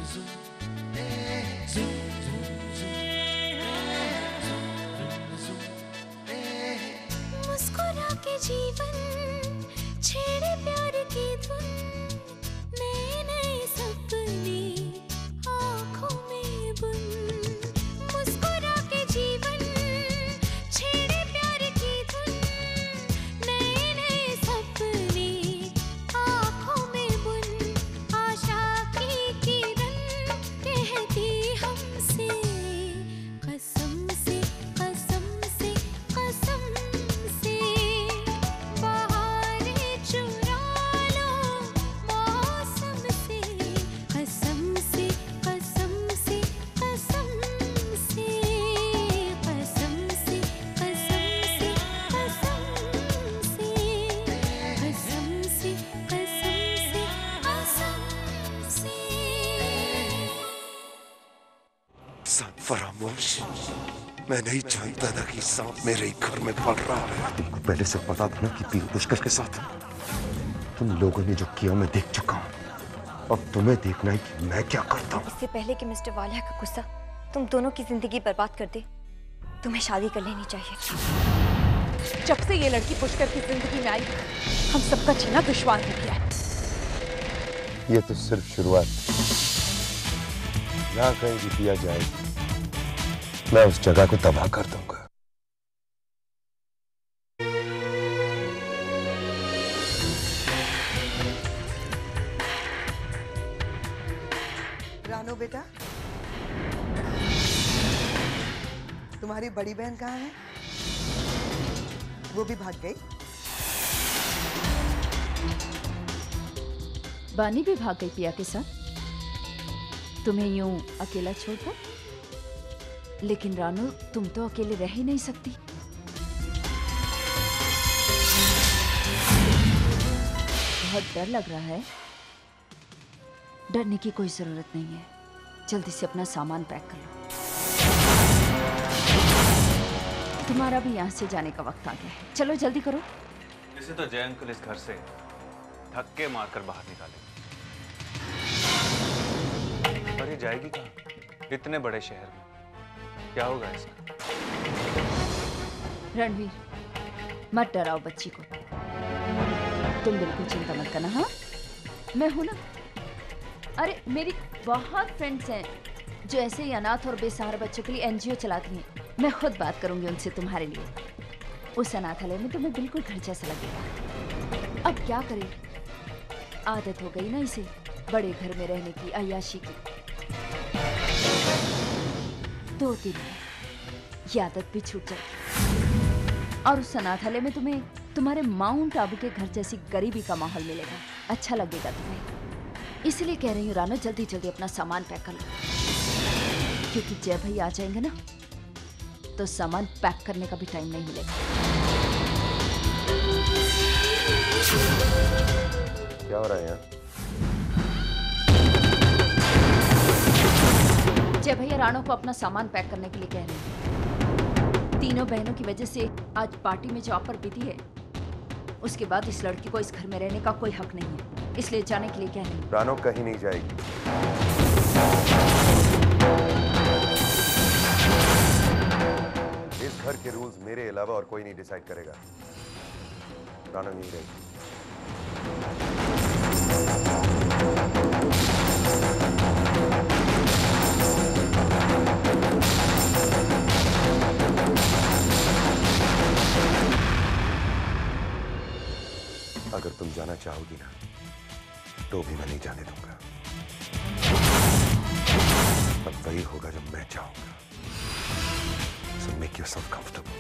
मुस्कुरा के जीवन छेड़े प्यार की धुन, नए नए सपने आँखों में बुन। मुस्कुरा के जीवन छेड़े प्यार की धुन, नए नए सपने आँखों में बुन। आशा की किरण कहती हमसे कसम से कसम से कसम से, बहारें चुरा लो मौसम से। कसम से कसम से कसम से, कसम से कसम से कसम से, कसम से कसम से कसम से। सांप फरामोश, मैं नहीं जानता था कि सांप मेरे ही घर में पड़ रहा है। तुमको पहले से पता था ना कि पीर पुष्कर के साथ तुम लोगों ने जो किया मैं देख चुका हूँ। अब तुम्हें देखना है कि मैं क्या करता हूँ। इससे पहले कि मिस्टर वालिया का गुस्सा तुम दोनों की जिंदगी बर्बाद कर दे, तुम्हें शादी कर लेनी चाहिए। जब से ये लड़की पुष्कर की जिंदगी में आई, हम सबका जीना दुश्वार हो गया है। ये तो सिर्फ शुरुआत। जहाँ कहीं भी पिया जाए मैं उस जगह को तबाह कर दूंगा। रानो बेटा, तुम्हारी बड़ी बहन कहाँ है? वो भी भाग गई? बानी भी भाग गई पिया के साथ, तुम्हें यूं अकेला छोड़कर। लेकिन रानू, तुम तो अकेले रह ही नहीं सकती। बहुत डर लग रहा है। डरने की कोई जरूरत नहीं है, जल्दी से अपना सामान पैक कर लो। तुम्हारा भी यहाँ से जाने का वक्त आ गया है, चलो जल्दी करो। इसे तो जय अंकल इस घर से धक्के मारकर बाहर निकाले, पर ये जाएगी कहाँ? इतने बड़े शहर में क्या होगा इसका? रणवीर, मत डराओ बच्ची को, तुम बिल्कुल चिंता मत करना। हाँ, मैं हूं ना। अरे मेरी बहुत फ्रेंड्स हैं जो ऐसे ही अनाथ और बेसहारा बच्चों के लिए एनजीओ चलाती हैं। मैं खुद बात करूंगी उनसे तुम्हारे लिए। उस अनाथालय में तुम्हें बिल्कुल घर जैसा लगेगा। अब क्या करें, आदत हो गई ना इसे बड़े घर में रहने की, अय्याशी की। 2 दिन में ये आदत भी छूट जाएगी। और उस अनाथालय में तुम्हें तुम्हारे माउंट आबू के घर जैसी गरीबी का माहौल मिलेगा, अच्छा लगेगा तुम्हें। इसलिए कह रही हूँ रानो, जल्दी जल्दी अपना सामान पैक कर लो, क्योंकि जय भैया आ जाएंगे ना तो सामान पैक करने का भी टाइम नहीं मिलेगा। क्या हो रहा है यहाँ? जय भैया रानो को अपना सामान पैक करने के लिए कह रहे हैं। तीनों बहनों की वजह से आज पार्टी में जो ऑफर बीती है, उसके बाद इस लड़की को इस घर में रहने का कोई हक नहीं है, इसलिए जाने के लिए कह रही हूँ। रानो कहीं नहीं जाएगी। इस घर के रूल्स मेरे अलावा और कोई नहीं डिसाइड करेगा। रानो नहीं रहेगी। अगर तुम जाना चाहोगी ना तो भी मैं नहीं जाने दूंगा। अब वही होगा जो मैं चाहूंगा। So make yourself comfortable.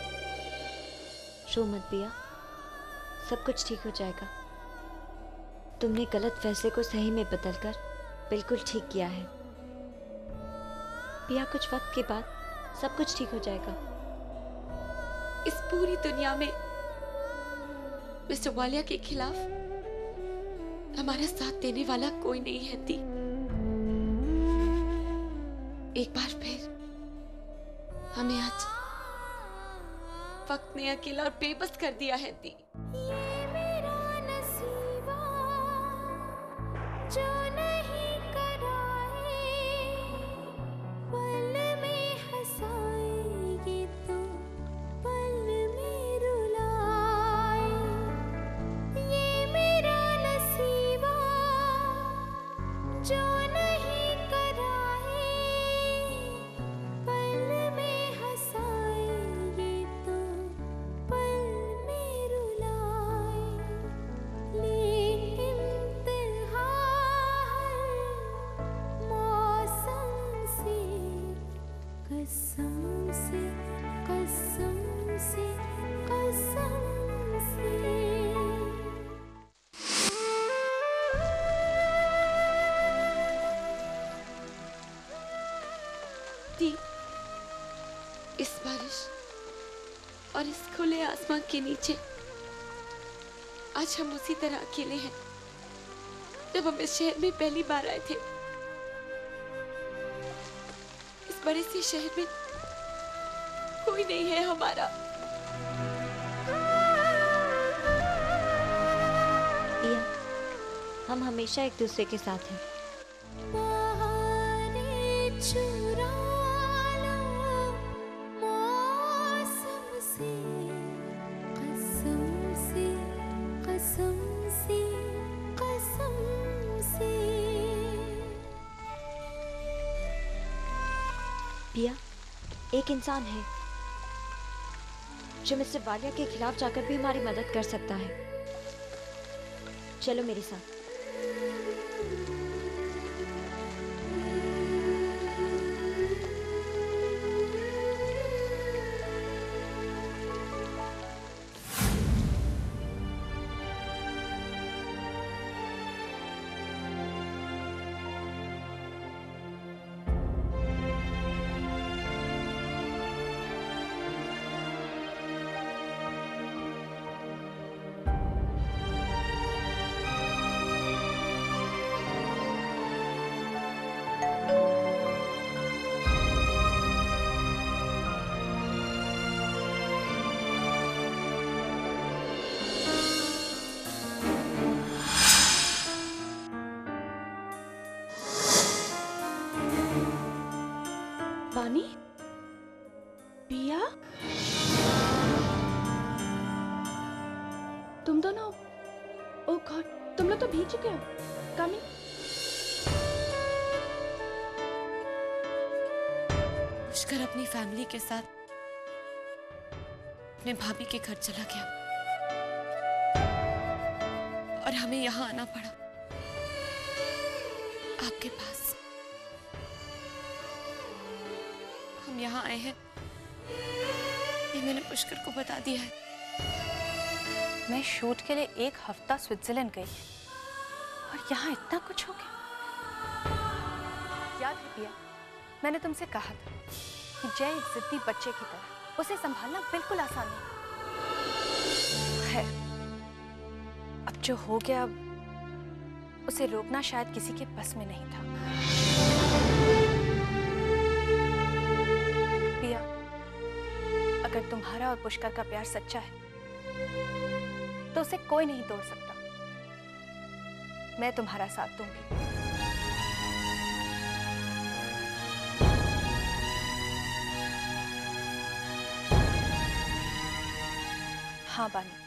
रो मत पिया, सब कुछ ठीक हो जाएगा। तुमने गलत फैसले को सही में बदलकर बिल्कुल ठीक किया है पिया। कुछ वक्त के बाद सब कुछ ठीक हो जाएगा। इस पूरी दुनिया में मिस्टर वालिया के खिलाफ हमारा साथ देने वाला कोई नहीं है दी। एक बार फिर हमें आज वक्त ने अकेला और बेबस कर दिया है दी। ये मेरा नसीबा जो नहीं कराए, पल में हंसाएगी तो पल में रुलाए। ये मेरा नसीबा जो नहीं कराए, पल में हंसाएगी तो पल में रुलाए। लेकिन इंतहा हर मौसम से, कसम से, कसम से, कसम से। दी, इस बारिश और इस खुले आसमान के नीचे आज हम उसी तरह अकेले हैं जब हम इस शहर में पहली बार आए थे। इस बड़े से शहर में कोई नहीं है हमारा। पिया, हम हमेशा एक दूसरे के साथ हैं। बहारे चुरा लो मौसम से, कसम से, कसम से, कसम से। पिया, एक इंसान है जो मिस्टर वालिया के खिलाफ जाकर भी हमारी मदद कर सकता है। चलो मेरे साथ। वानी, पिया, तुम दोनों, ओह गॉड, तुम लोग तो भीग चुके हो। कमिंग। पुष्कर अपनी फैमिली के साथ अपने भाभी के घर चला गया और हमें यहाँ आना पड़ा आपके पास। हम यहाँ आए हैं, ये मैंने पुष्कर को बता दिया है। मैं शूट के लिए 1 हफ्ता स्विट्जरलैंड गई और यहाँ इतना कुछ हो गया। याद है पिया, मैंने तुमसे कहा था कि जय एक जिद्दी बच्चे की तरह, उसे संभालना बिल्कुल आसान नहीं। खैर, अब जो हो गया, उसे रोकना शायद किसी के बस में नहीं था। पिया, अगर तुम्हारा और पुष्कर का प्यार सच्चा है तो उसे कोई नहीं तोड़ सकता। मैं तुम्हारा साथ दूंगी। हाँ बानी,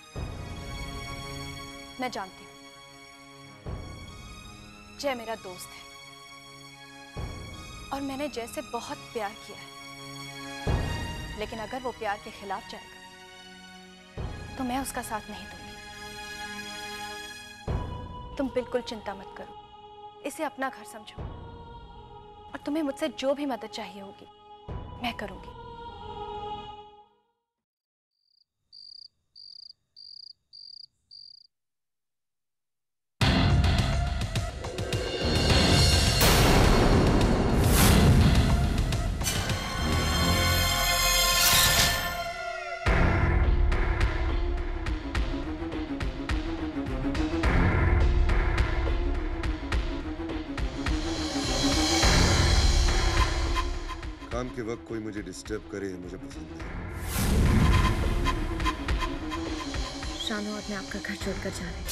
मैं जानती हूँ जय मेरा दोस्त है और मैंने जय से बहुत प्यार किया है, लेकिन अगर वो प्यार के खिलाफ जाएगा तो मैं उसका साथ नहीं दूंगी। तुम बिल्कुल चिंता मत करो, इसे अपना घर समझो और तुम्हें मुझसे जो भी मदद चाहिए होगी मैं करूंगी। के वक्त कोई मुझे डिस्टर्ब करे मुझे पसंद नहीं। शानू अपने आपका घर छोड़कर जा रहे हैं।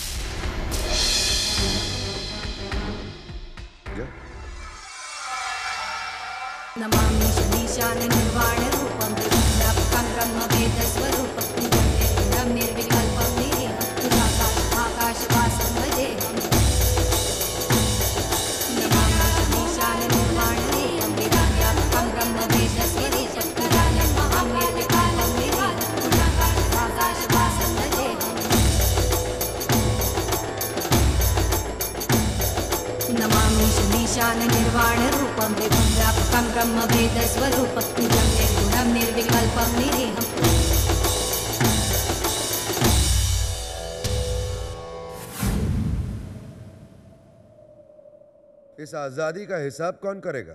जा। नमामि शनीशान निर्वाण रूपं व्यापकं ब्रह्मवेदस्वरूपं निजं निर्विकल्पं निरीहं आकाशवासं भजेऽहं। नमामि शनीशान निर्वाण रूपं व्यापकं ब्रह्मवेदस्वरूपं निजं निर्विकल्पं निरीहं आकाशवासं भजेऽहं। नमामि शनीशान निर्वाण रूपं विभुं व्यापकं ब्रह्मवेदस्वरूपं निजं निर्गुणं निर्विकल्पं निरीहम्। इस आजादी का हिसाब कौन करेगा?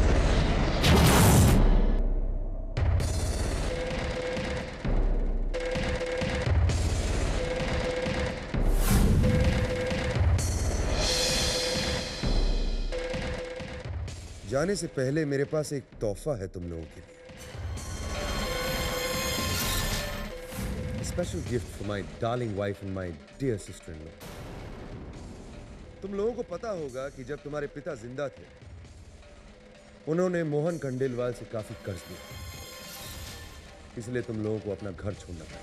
जाने से पहले मेरे पास एक तोहफा है तुम लोगों के लिए। Special gift for my darling wife and my dear sister in law. तुम लोगों को पता होगा कि जब तुम्हारे पिता जिंदा थे उन्होंने मोहन खंडेलवाल से काफी कर्ज लिया, इसलिए तुम लोगों को अपना घर छोड़ना पड़ा।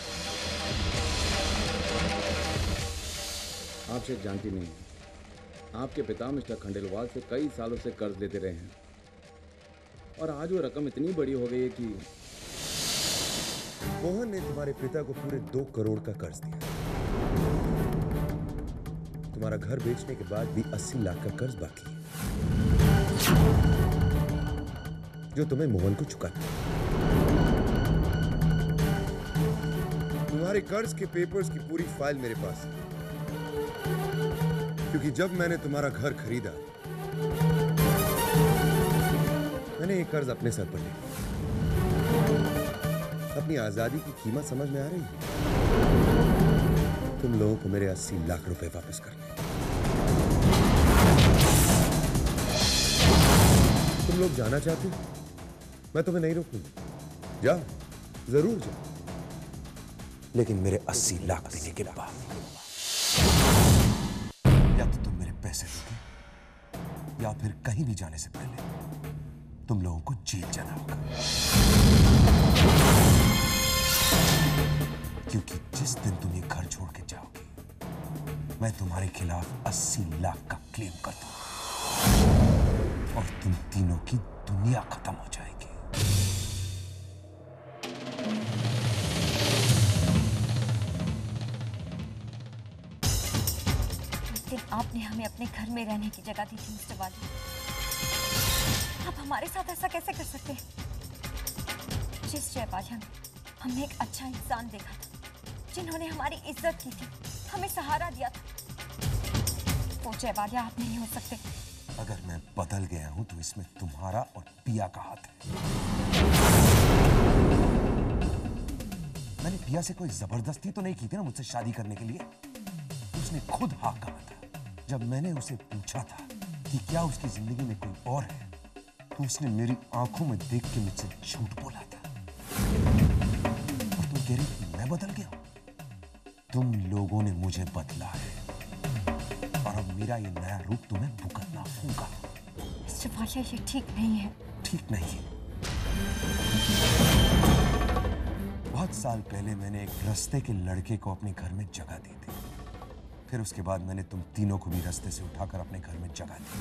आप शायद जानती नहीं, आपके पिता मिस्टर खंडेलवाल से कई सालों से कर्ज लेते रहे हैं और आज वो रकम इतनी बड़ी हो गई है कि मोहन ने तुम्हारे पिता को पूरे 2 करोड़ का कर्ज दिया। तुम्हारा घर बेचने के बाद भी 80 लाख का कर्ज बाकी है जो तुम्हें मोहन को चुकाना है। तुम्हारे कर्ज के पेपर्स की पूरी फाइल मेरे पास है, क्योंकि जब मैंने तुम्हारा घर खरीदा मैंने ये कर्ज अपने सर पर लिया। अपनी आजादी की कीमत समझ में आ रही है? तुम लोगों को मेरे 80 लाख रुपए वापस करने। तुम लोग जाना चाहते हो? मैं तुम्हें नहीं रोकूंगा, जाओ, जरूर जाओ, लेकिन मेरे 80 लाख देने के बाद। या तो तुम मेरे पैसे दोगे या फिर कहीं भी जाने से पहले तुम लोगों को जेल जाना होगा, क्योंकि जिस दिन तुम ये घर छोड़ के जाओगे मैं तुम्हारे खिलाफ 80 लाख का क्लेम कर दूंगा और तुम तीनों की दुनिया खत्म हो जाएगी। लेकिन आपने हमें अपने घर में रहने की जगह दी थी मिस्टर वाली, आप हमारे साथ ऐसा कैसे कर सकते हैं? जिस जयबालिया में हमने एक अच्छा इंसान देखा था, जिन्होंने हमारी इज्जत की थी, हमें सहारा दिया था, वो जयबालिया आप नहीं हो सकते। अगर मैं बदल गया हूं तो इसमें तुम्हारा और पिया का हाथ है। मैंने पिया से कोई जबरदस्ती तो नहीं की थी ना मुझसे शादी करने के लिए। उसने खुद हाँ कहा था। जब मैंने उसे पूछा था कि क्या उसकी जिंदगी में कोई और है, तो उसने मेरी आंखों में देख के मुझसे झूठ बोला था। और तुम कह रही कि मैं बदल गया हूं? तुम लोगों ने मुझे बदला है और अब मेरा ये नया रूप तुम्हें भुगतना होगा। मिस्टर वालिया, ये ठीक नहीं है। ठीक नहीं है। बहुत साल पहले मैंने एक रास्ते के लड़के को अपने घर में जगह दी थी। फिर उसके बाद मैंने तुम तीनों को भी रास्ते से उठाकर अपने घर में जगह दी।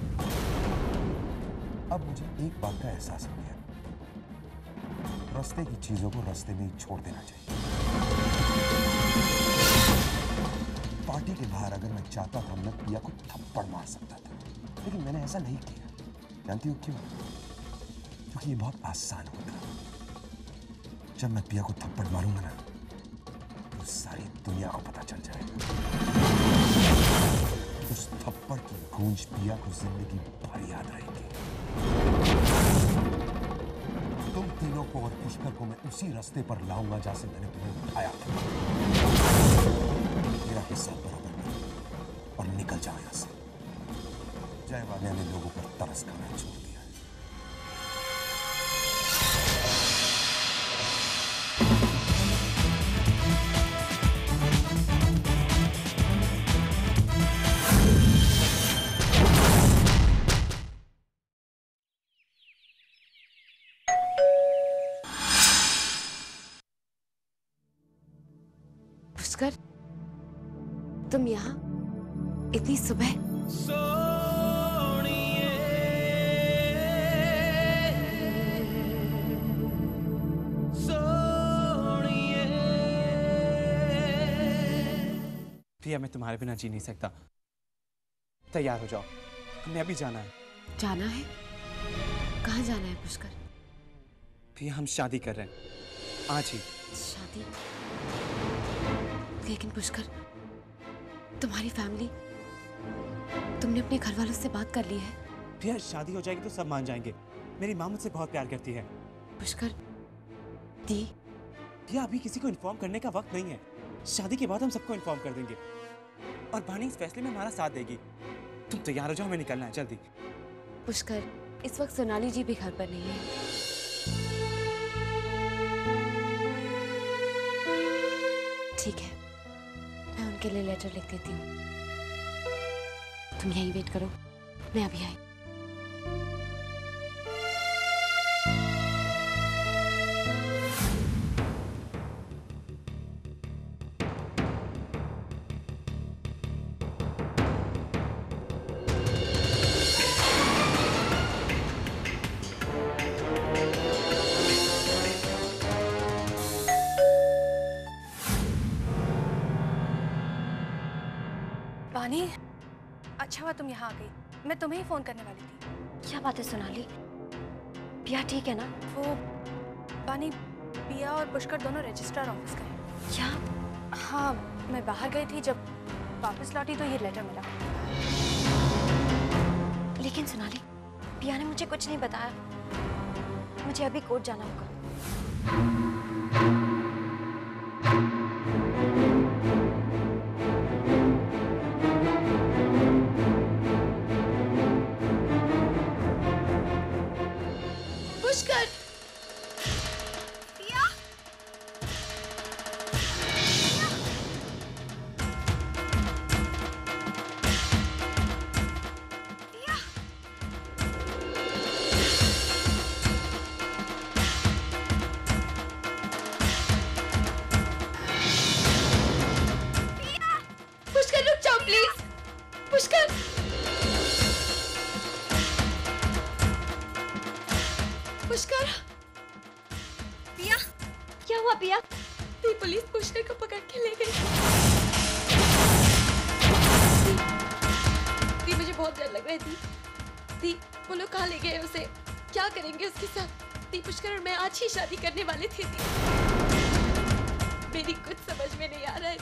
अब मुझे एक बात का एहसास हो गया, रास्ते की चीजों को रास्ते में ही छोड़ देना चाहिए। पार्टी के बाहर अगर मैं चाहता था मैं पिया को थप्पड़ मार सकता था, लेकिन मैंने ऐसा नहीं किया। जानती हो क्यों? क्योंकि ये बहुत आसान होता है। जब मैं पिया को थप्पड़ मारूंगा ना तो सारी दुनिया को पता चल जाएगा। उस थप्पड़ की गूंज पिया को जिंदगी भर याद रहेगी। तुम तीनों को और पुष्कर को मैं उसी रास्ते पर लाऊंगा जहां से मैंने तुम्हें उठाया था। मेरा हिस्सा बराबर में और निकल जाओ यहां से। जयवालिया ने लोगों पर तरस खाना छोड़ दिया है। पुष्कर, तुम यहाँ इतनी सुबह? प्रिया, मैं तुम्हारे बिना जी नहीं सकता। तैयार हो जाओ, हमें अभी जाना है। जाना है? कहाँ जाना है पुष्कर? प्रिया, हम शादी कर रहे हैं आज ही। शादी? लेकिन पुष्कर, तुम्हारी फैमिली, तुमने अपने घर वालों से बात कर ली है? प्रिया, शादी हो जाएगी तो सब मान जाएंगे। मेरी माँ मुझसे बहुत प्यार करती है। पुष्कर, दी? प्रिया, अभी किसी को इन्फॉर्म करने का वक्त नहीं है। शादी के बाद हम सबको इन्फॉर्म कर देंगे और बानी इस फैसले में हमारा साथ देगी। तुम तैयार हो जाओ, हमें निकलना है जल्दी। पुष्कर, इस वक्त सोनाली जी भी घर पर नहीं है। ठीक है, मैं उनके लिए लेटर लिख देती हूँ। तुम यहीं वेट करो, मैं अभी आई। बानी, अच्छा हुआ तुम यहाँ आ गई। मैं तुम्हें ही फोन करने वाली थी। क्या बात है सोनाली? पिया ठीक है ना? वो बानी, पिया और पुष्कर दोनों रजिस्ट्रार ऑफिस गए। क्या? हाँ, मैं बाहर गई थी, जब वापस लौटी तो ये लेटर मिला। लेकिन सोनाली, पिया ने मुझे कुछ नहीं बताया। मुझे अभी कोर्ट जाना होगा। पुष्कर! पुष्कर, रुक जाओ प्लीज। पुष्कर! पुष्कर! पिया, क्या हुआ पिया? दी, पुलिस पुष्कर को पकड़ के ले गई। दी, मुझे बहुत डर लग रहा है। दी, वो लोग कहाँ ले गए उसे? क्या करेंगे उसके साथ? दी, पुष्कर और मैं आज ही शादी करने वाले थे। दी, मेरी कुछ समझ में नहीं आ रहा है।